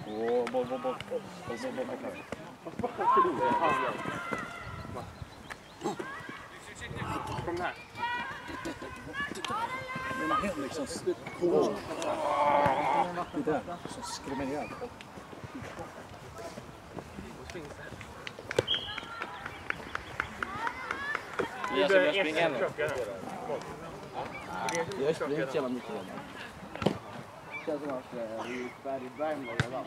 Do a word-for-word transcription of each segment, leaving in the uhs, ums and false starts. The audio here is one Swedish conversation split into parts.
Åh, boll, boll, boll. Boll, boll, boll. Kom här. Men hem liksom. Åh. Det där som skrämmer ihjäl. Jag springer en. Jag springer inte jävla mycket. Det känns som att det är färdigt Värmland redan.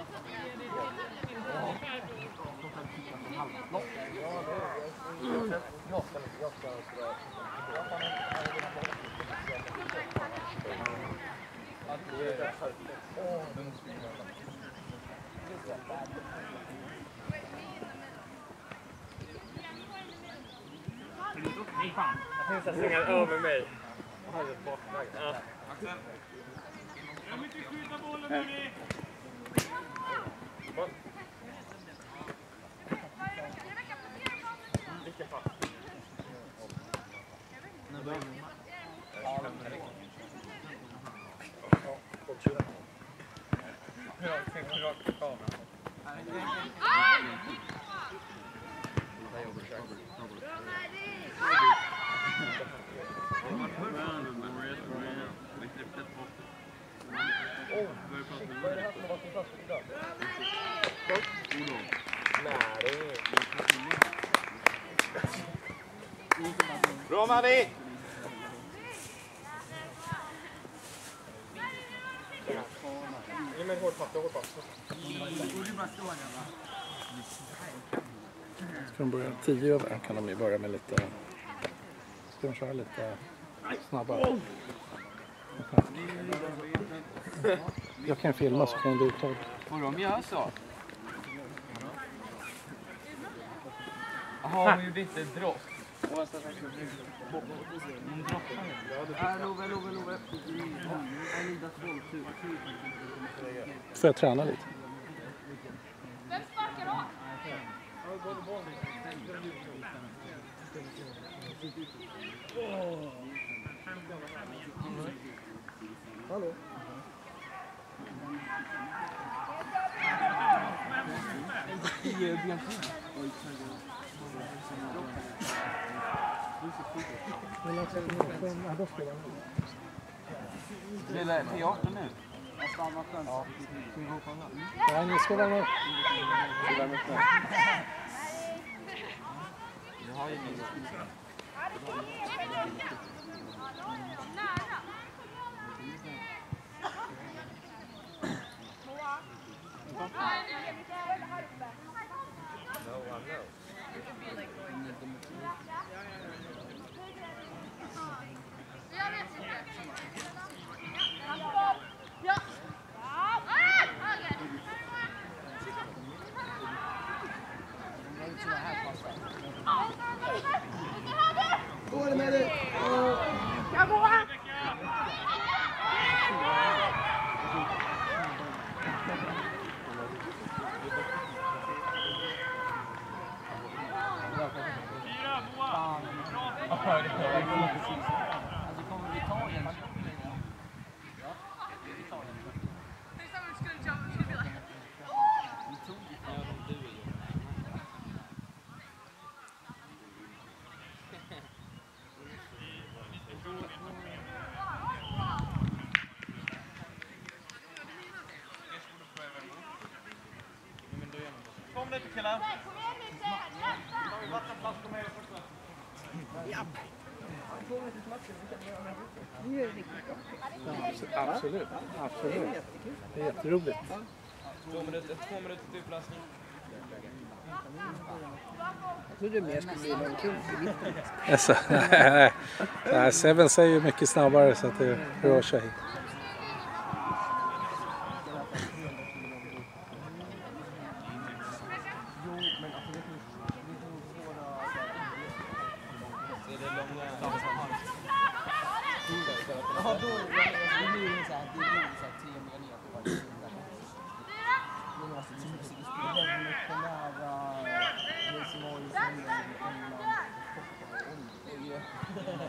Nej, fan. Jag tänkte springa över mig. Jag hade ett bakväg. Ja. Jag vill inte skjuta bollen med dig. Boll. Vilken pass. Bra Mani! Ge mig en hård pass, hård pass. Ska de börja tio över kan de ju börja med lite... Ska de köra lite snabbare? Jag kan filma så kan du uttag. Får de göra så? Jaha, de gjorde inte dropp. Love, love, love. Får jag träna lite? Vem sparkar då? Hallå? Det är P arton nu. Ja, ni ska värma upp. Jag har ju ingen. Kom lite killar. Ja, absolut, absolut. Det är jätteroligt. Två minuter, två minuter till upplösning. Jag trodde mer skulle bli någon kul i mitten. Alltså, nej, nej. Seven säger ju mycket snabbare så att det rör sig. Ja, då är det så här, det är så här tre meter ner på varje sida. Det är några som spelar mycket nära Helsingborg, Finland, England, Portugal.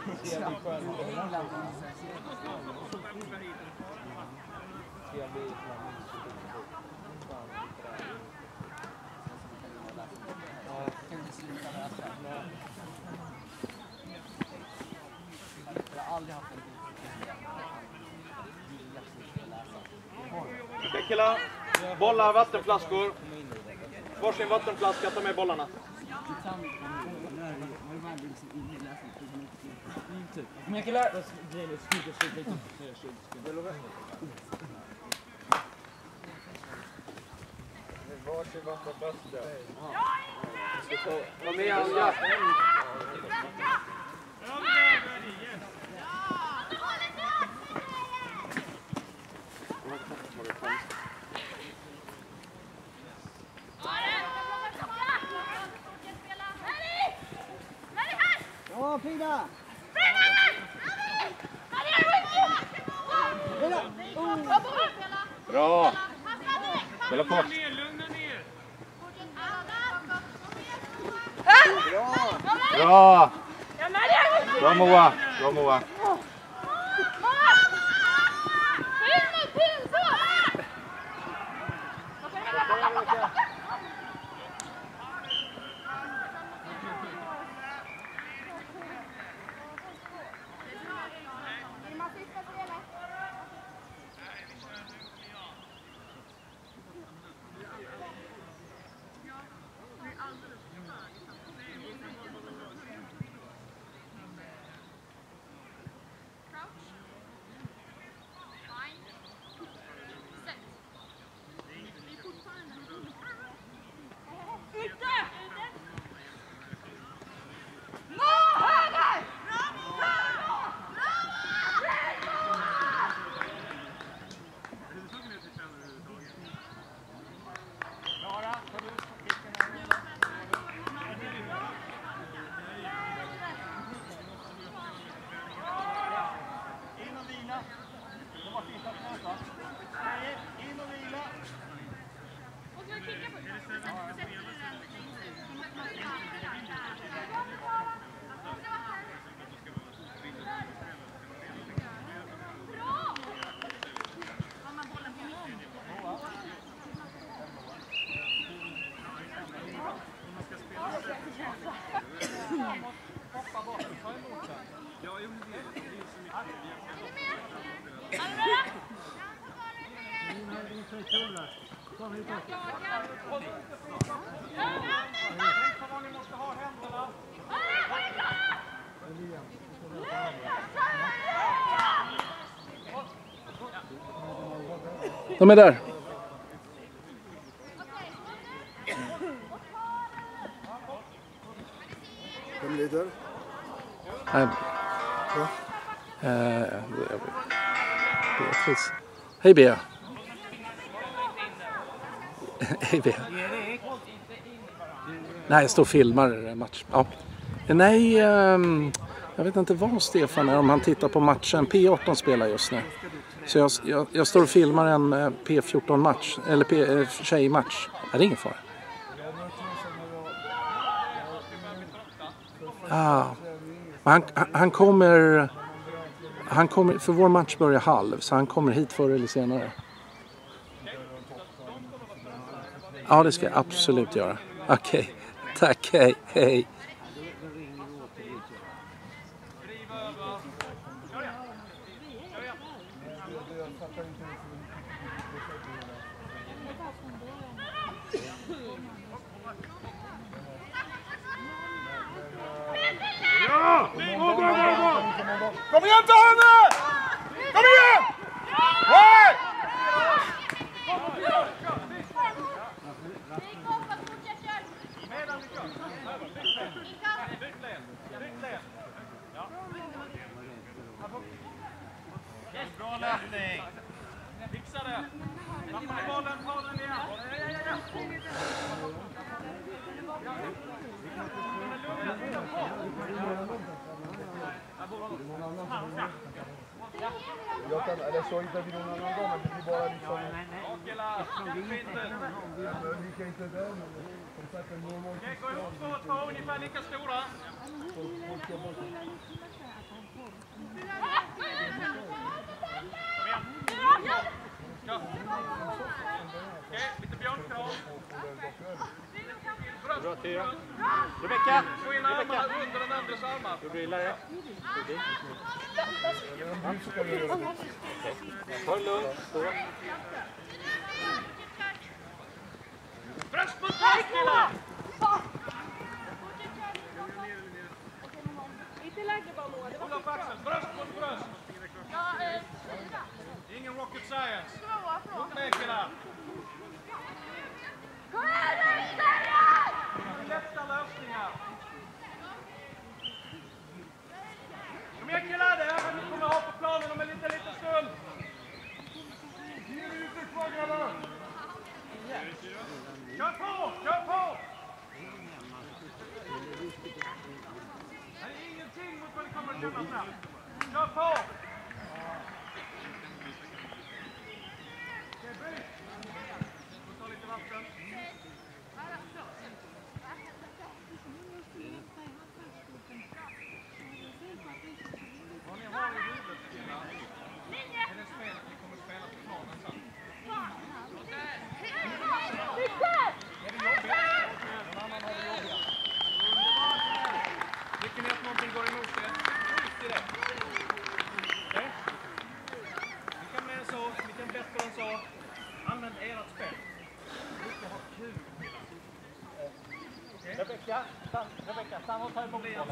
England jag har aldrig haft en Okej killar, bollar, vattenflaskor. Varsin vattenflaska, ta med bollarna. Men killar! Varsin vattenflaska. Var med Anja. Ja, Frida! Bra! Spela på! Bra! Bra Moa! Bra Moa! De är där. Vem lider? Nej. Ja. Eh, Beatrice. Hej Bea. Hej Bea. Nej, jag står och filmar match. Ja. Nej, um, jag vet inte vad Stefan är om han tittar på matchen. P arton spelar just nu. Så jag, jag, jag står och filmar en P fjorton match. Eller P, eh, tjejmatch. Är det ingen fara? Ah. Han, han kommer... Han kommer, för vår match börjar halv, så han kommer hit förr eller senare. Ja, det ska jag absolut göra. Okej, okay. Tack, hej, hej. Ja! Kom igen, ta henne! Kom igen! Hej! Bra löpning. Fixa det. Tappa bollen, ta den igen. Jag kan, eller så inte vi någon annan gång, men det blir bara liksom... Vi kan inte där, men som sagt en normal... Okej, gå ihop två och två, ungefär lika stora. Okej, lite björnkram. Bra, Tyra. Rebecka! Få in armarna under den andres armar. Du blir lärare. Ta det lugnt. Bröst mot bröst, killar! Inte lägre bara Moa. Det var Hålla på axeln. Bröst mot bröst. Ingen rocket science. Upp med, killar. Kom igen nu, Sarah! Lätta lösningar. Kom igen, killar. Det här vi kommer ha på planen om en liten, liten stund. Kör på! Kör på! Det är ingenting mot vad det kommer att känna fram. Kör på! Okej, byt! Ta lite vatten. Vad ni har i huvudet, killar, är det spelet ni kommer att spela på planen sen. Tycker ni att någonting går emot er? Skit i det. Okej? Vi kan med en så, vi kan bättre än så. Använd ert spel. Vi ska ha kul. Okej? Rebecka, Rebecka, stanna och ta emot bollen.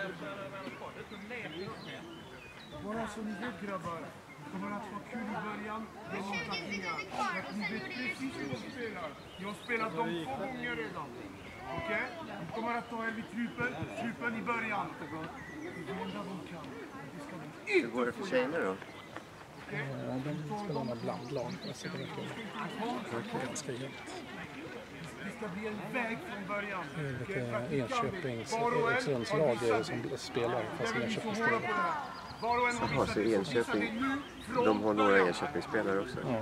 Bara så ni vet, grabbar. Det kommer att vara kul i början. Det är någon tacklingar. Att ni vet precis hur de spelar. Jag har spelat dem två gånger redan. Okej? Okay? De kommer att ta er vid trupen. Trupen i början. Det är det enda de kan. Det ska de inte. Hur går det för tjejerna då? Ja, de spelar med blandlag. Alltså, det är ganska jämnt. Det ska bli en väg från början. Det är lite Enköpings Erikssundslag som spelar, fast Enköping spelar. Jaha, så Enköping, de har några Enköpingsspelare också. Ja.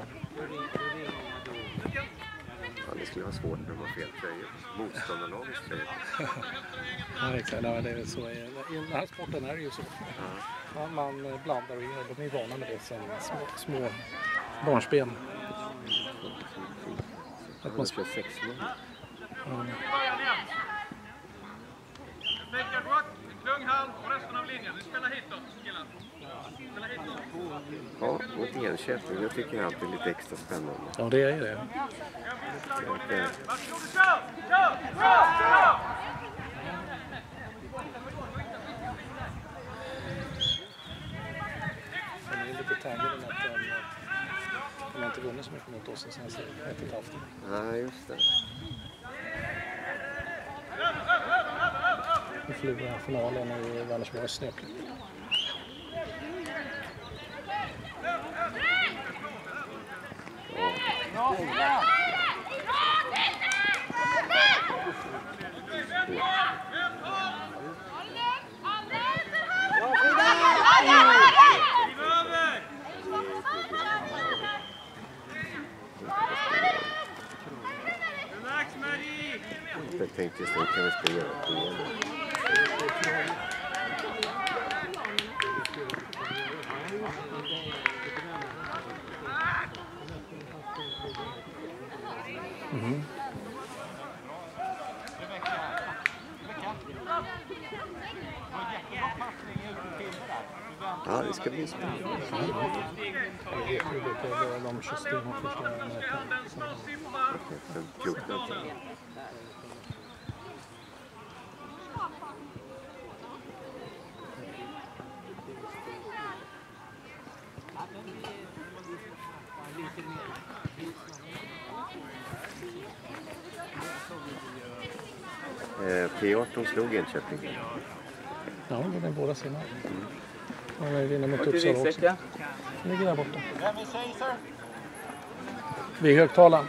Ja, det skulle vara svårt när de har fel tröjor. Motståndarlagets tröjor. Ja, exakt. Ja, det är så. I den här sporten är det ju så. Ja, man blandar och ger. De är vana med det sen små, små barnspel. Att man spelar sex mål. Ja. Make rock, Klunghall och resten av linjen. Vi spelar hitåt, killar. Spelar hitåt. Ja, mot Enköping. Jag tycker alltid lite extra spännande. Ja, det är det. Jag vill slag och ner. Varsågod, kör! Kör! Kör! Kör! De är lite taggade med att de, de har inte vunnit så mycket mot oss sen så ett och ett halvt. Ja, just det. Vi förlorade finalen i Vänersborg snöpligt. Jag tänkte just att kan vi spela igen. Mm. Ja, det ska bli spännande. Jag tror det är de tjugoåtta första fjorton. P arton slog Enköping. Ja, det är båda sina. Ja, vi vinner mot Uppsala också. Den ligger där borta. Vi är högtalaren.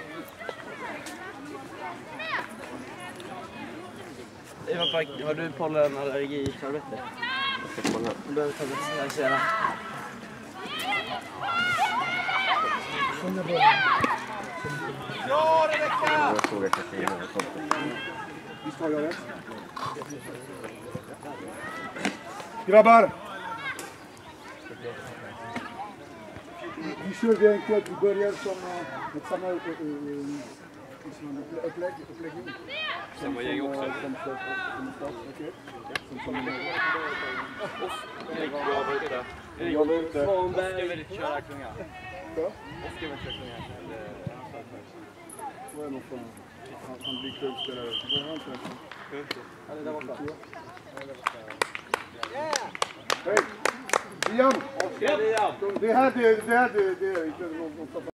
Har du pollenallergi i arbete? Jag ska kolla. Du behöver ta det här senare. Ja, Rebecka! Jag såg att jag kan göra det. Visst har jag rätt? Grabbar! vi kör vi enkelt, vi börjar som uh, ett samma uh, uh, upplägg, uppläggning. Samma gäng också. Som som start, okej. Som som Jag vill inte. Oskar vill inte köra klunga. Ja? Oskar vill inte köra klunga. Vad är det för han, han blir klubbspelare. Vad är han för? Ja, det där var klart. Hej! Liam! Oskar, Liam! Det här, det, det här, det, det är inte någon